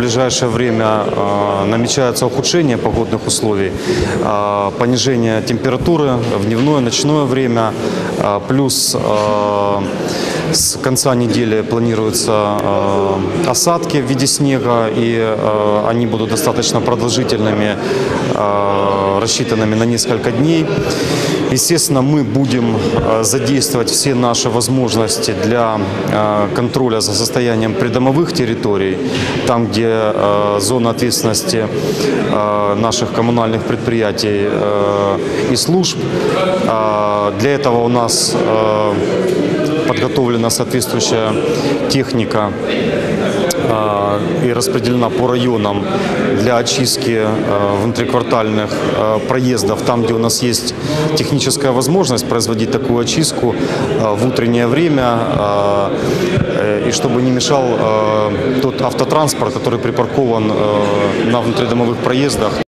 ближайшее время намечается ухудшение погодных условий, понижение температуры в дневное, ночное время, плюс с конца недели планируются осадки в виде снега, и они будут достаточно продолжительными, рассчитанными на несколько дней. Естественно, мы будем задействовать все наши возможности для контроля за состоянием придомовых территорий, там, где зона ответственности наших коммунальных предприятий и служб. Для этого у нас подготовлена соответствующая техника и распределена по районам для очистки внутриквартальных проездов, там, где у нас есть техническая возможность производить такую очистку в утреннее время, и чтобы не мешал тот автотранспорт, который припаркован на внутридомовых проездах.